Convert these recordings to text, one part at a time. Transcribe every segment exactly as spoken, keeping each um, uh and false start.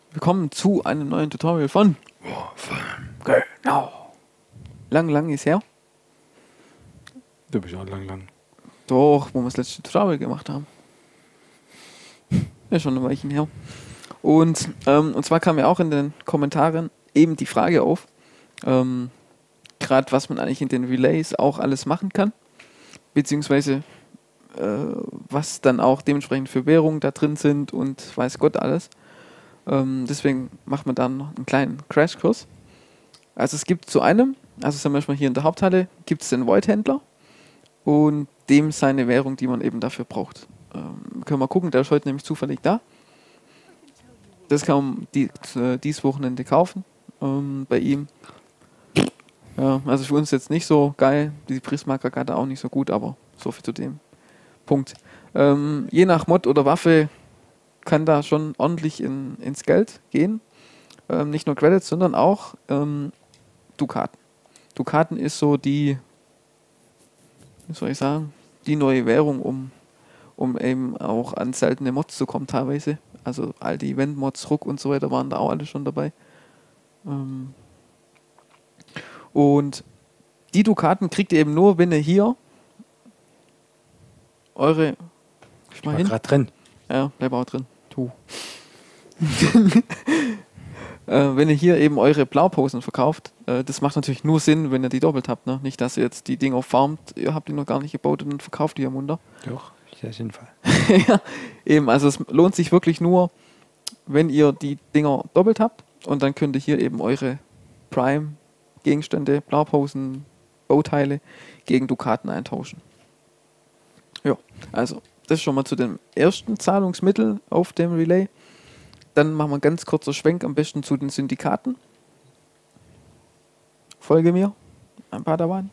Willkommen zu einem neuen Tutorial von Warframe. Genau. Lang, lang ist her. Du bist auch lang, lang. Doch, wo wir das letzte Tutorial gemacht haben. Ja, schon ein Weilchen her. Und, ähm, und zwar kam ja auch in den Kommentaren eben die Frage auf, ähm, gerade was man eigentlich in den Relays auch alles machen kann, beziehungsweise äh, was dann auch dementsprechend für Währungen da drin sind und weiß Gott alles. Ähm, deswegen macht man dann noch einen kleinen Crashkurs. Also es gibt zu einem, also zum Beispiel hier in der Haupthalle, gibt es den Void-Händler und dem seine Währung, die man eben dafür braucht. Ähm, können wir mal gucken, der ist heute nämlich zufällig da. Das kann man die, äh, dieses Wochenende kaufen ähm, bei ihm. Ja, also für uns jetzt nicht so geil, die Prisma-Karte auch nicht so gut, aber so viel zu dem Punkt. Ähm, je nach Mod oder Waffe kann da schon ordentlich in, ins Geld gehen. Ähm, nicht nur Credits, sondern auch ähm, Dukaten. Dukaten ist so die, wie soll ich sagen, die neue Währung, um, um eben auch an seltene Mods zu kommen teilweise. Also all die Event-Mods, Ruck und so weiter waren da auch alle schon dabei. Ähm und die Dukaten kriegt ihr eben nur, wenn ihr hier eure... Ich war gerade drin. Ja, bleib auch drin. Tu. äh, wenn ihr hier eben eure Blauposen verkauft, äh, das macht natürlich nur Sinn, wenn ihr die doppelt habt. Ne? Nicht, dass ihr jetzt die Dinger farmt, ihr habt die noch gar nicht gebaut und dann verkauft die am Wunder. Doch, sehr sinnvoll. Ja, eben, also es lohnt sich wirklich nur, wenn ihr die Dinger doppelt habt und dann könnt ihr hier eben eure Prime-Gegenstände, Blauposen, Bauteile gegen Dukaten eintauschen. Ja, also das schon mal zu dem ersten Zahlungsmittel auf dem Relay. Dann machen wir einen ganz kurzer Schwenk am besten zu den Syndikaten. Folge mir, ein Padawan.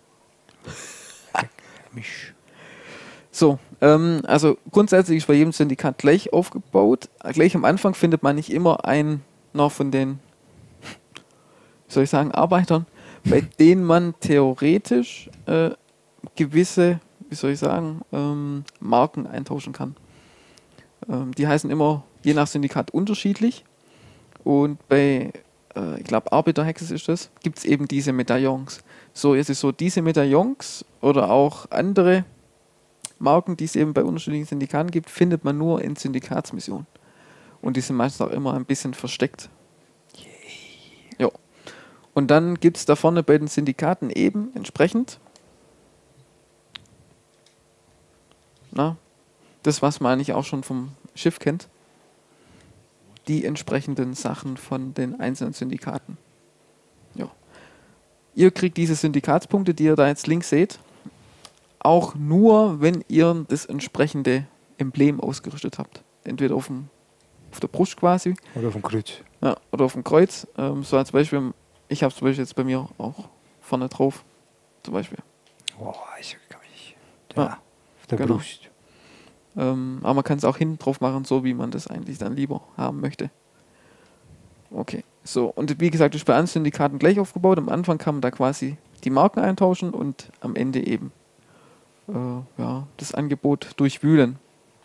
Mich. So, ähm, also grundsätzlich ist bei jedem Syndikat gleich aufgebaut. Gleich am Anfang findet man nicht immer einen noch von den, wie soll ich sagen, Arbeitern, bei denen man theoretisch äh, gewisse, wie soll ich sagen, ähm, Marken eintauschen kann. Ähm, die heißen immer je nach Syndikat unterschiedlich. Und bei, äh, ich glaube, Arbeiterhexes ist das, gibt es eben diese Medaillons. So, jetzt ist so, diese Medaillons oder auch andere Marken, die es eben bei unterschiedlichen Syndikaten gibt, findet man nur in Syndikatsmissionen. Und die sind meistens auch immer ein bisschen versteckt. Ja. Und dann gibt es da vorne bei den Syndikaten eben entsprechend na, das, was man eigentlich auch schon vom Schiff kennt, die entsprechenden Sachen von den einzelnen Syndikaten. Ja. Ihr kriegt diese Syndikatspunkte, die ihr da jetzt links seht, auch nur, wenn ihr das entsprechende Emblem ausgerüstet habt. Entweder auf, dem, auf der Brust quasi. Oder auf dem Kreuz. Ja, oder auf dem Kreuz. Ähm, so als Beispiel, ich habe es zum Beispiel jetzt bei mir auch vorne drauf. Zum Beispiel. Oh, ich kann mich. Ja, Ja, auf der genau. Brust. Ähm, aber man kann es auch hinten drauf machen, so wie man das eigentlich dann lieber haben möchte. Okay, so. Und wie gesagt, das ist bei allen Syndikaten gleich aufgebaut. Am Anfang kann man da quasi die Marken eintauschen und am Ende eben äh, ja, das Angebot durchwühlen.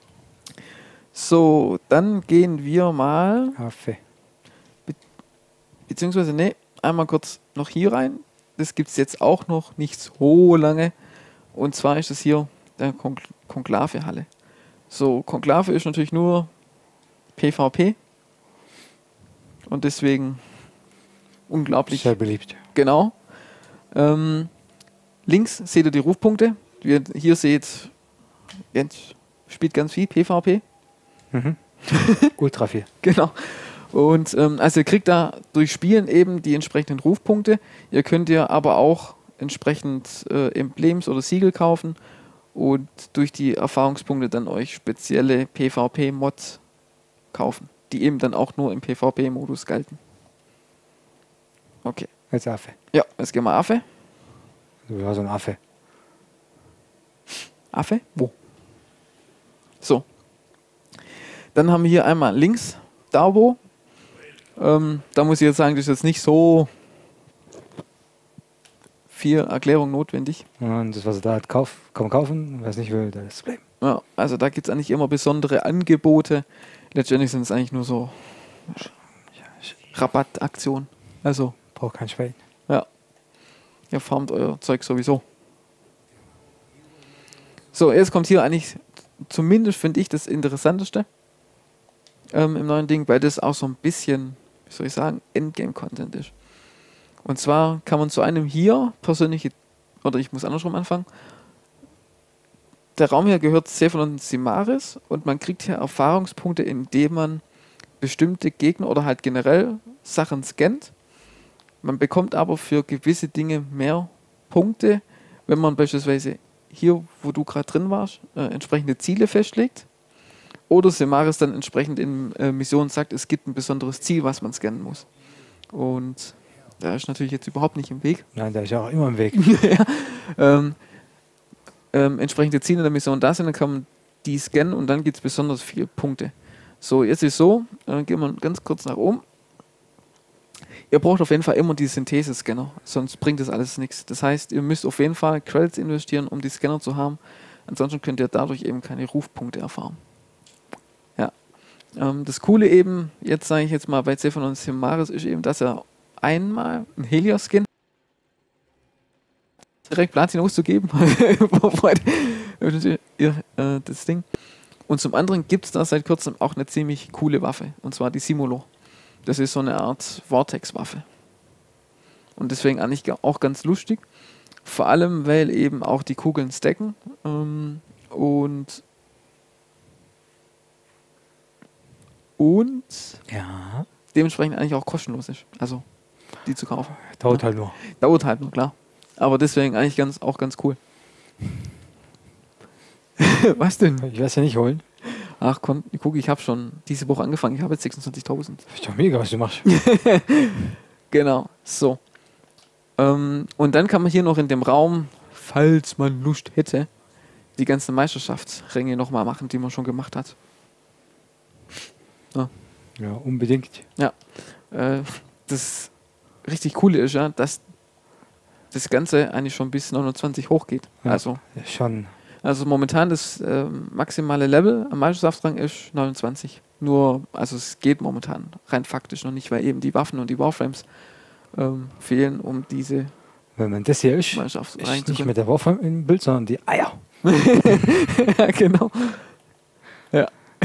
So, dann gehen wir mal, Affe. be beziehungsweise, ne, einmal kurz noch hier rein. Das gibt es jetzt auch noch nicht so lange. Und zwar ist es hier der Kon Konklave-Halle. So, Konklave ist natürlich nur PvP. Und deswegen unglaublich. Sehr beliebt. Genau. Ähm, links seht ihr die Rufpunkte. Wie ihr hier seht, Jens spielt ganz viel PvP. Mhm. Ultra viel. Genau. Und ähm, also ihr kriegt da durch Spielen eben die entsprechenden Rufpunkte. Ihr könnt ihr aber auch entsprechend äh, Emblems oder Siegel kaufen und durch die Erfahrungspunkte dann euch spezielle PvP-Mods kaufen, die eben dann auch nur im PvP-Modus galten. Okay. Als Affe. Ja, jetzt gehen wir Affe. Du warst so ein Affe. Affe? Wo? So. Dann haben wir hier einmal links Darbo. Ähm, da muss ich jetzt sagen, das ist jetzt nicht so viel Erklärung notwendig. Und das, was er da hat, kauf, kann man kaufen. Wer es nicht will, das ist Problem. Ja, also da gibt es eigentlich immer besondere Angebote. Letztendlich sind es eigentlich nur so Rabattaktion. Also, Braucht kein Schwein. ja. Ihr farmt euer Zeug sowieso. So, jetzt kommt hier eigentlich, zumindest finde ich, das Interessanteste ähm, im neuen Ding, weil das auch so ein bisschen, wie soll ich sagen, Endgame-Content ist. Und zwar kann man zu einem hier persönliche, oder ich muss andersrum anfangen, der Raum hier gehört Sephon und Simaris und man kriegt hier Erfahrungspunkte, indem man bestimmte Gegner oder halt generell Sachen scannt. Man bekommt aber für gewisse Dinge mehr Punkte, wenn man beispielsweise hier, wo du gerade drin warst, äh, entsprechende Ziele festlegt. Oder Simaris dann entsprechend in äh, Missionen sagt, es gibt ein besonderes Ziel, was man scannen muss. Und da ist natürlich jetzt überhaupt nicht im Weg. Nein, der ist ja auch immer im Weg. ja, ähm, ähm, entsprechende Ziele der Mission da sind, dann kann man die scannen und dann gibt es besonders viele Punkte. So, jetzt ist so, äh, gehen wir ganz kurz nach oben. Ihr braucht auf jeden Fall immer die Synthese-Scanner, sonst bringt das alles nichts. Das heißt, ihr müsst auf jeden Fall Credits investieren, um die Scanner zu haben. Ansonsten könnt ihr dadurch eben keine Rufpunkte erfahren. Ja. Ähm, das Coole eben, jetzt sage ich jetzt mal bei Sephon und Simaris, ist eben, dass er einmal ein Helios-Skin direkt Platin auszugeben. ihr, äh, das Ding. Und zum anderen gibt es da seit kurzem auch eine ziemlich coole Waffe, und zwar die Simulo. Das ist so eine Art Vortex-Waffe. Und deswegen eigentlich auch ganz lustig. Vor allem, weil eben auch die Kugeln stacken ähm, und und Ja. dementsprechend eigentlich auch kostenlos ist. Also die zu kaufen. Dauert ja. halt nur. Dauert halt nur, klar. Aber deswegen eigentlich ganz, auch ganz cool. Was denn? Ich werde es ja nicht holen. Ach komm, guck, ich habe schon diese Woche angefangen. Ich habe jetzt sechsundzwanzigtausend. Ist doch mega, was du machst. Genau, so. Ähm, und dann kann man hier noch in dem Raum, falls man Lust hätte, die ganzen Meisterschaftsränge nochmal machen, die man schon gemacht hat. Ja, Ja, unbedingt. ja. Äh, das richtig Coole ist ja, dass das Ganze eigentlich schon bis neunundzwanzig hochgeht. Ja, Also, schon. also momentan das äh, maximale Level am Meisterschaftsrang ist neunundzwanzig. Nur, also es geht momentan rein faktisch noch nicht, weil eben die Waffen und die Warframes ähm, fehlen, um diese Wenn man das hier ist, Meisterschaft ist rein zu nicht können. mit der Waffe im Bild, sondern die Eier. ja, genau. Ja.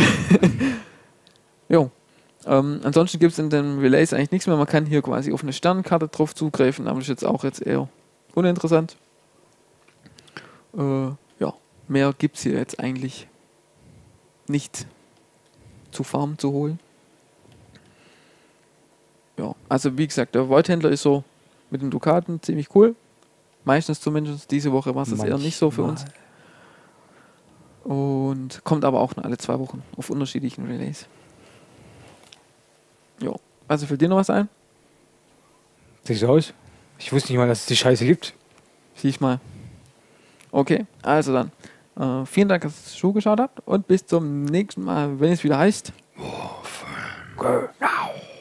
jo. Ähm, ansonsten gibt es in den Relays eigentlich nichts mehr. Man kann hier quasi auf eine Sternenkarte drauf zugreifen, aber das ist jetzt auch jetzt eher uninteressant. Äh, ja, mehr gibt es hier jetzt eigentlich nicht zu Farmen zu holen. Ja, also wie gesagt, der Voidhändler ist so mit den Dukaten ziemlich cool. Meistens zumindest. Diese Woche war es eher nicht so für uns. Und kommt aber auch nur alle zwei Wochen auf unterschiedlichen Relays. Jo. Also fällt dir noch was ein? Sieht so aus. Ich wusste nicht mal, dass es die Scheiße gibt. Sieh ich mal. Okay, also dann. Äh, vielen Dank, dass ihr zugeschaut habt und bis zum nächsten Mal, wenn es wieder heißt. Genau.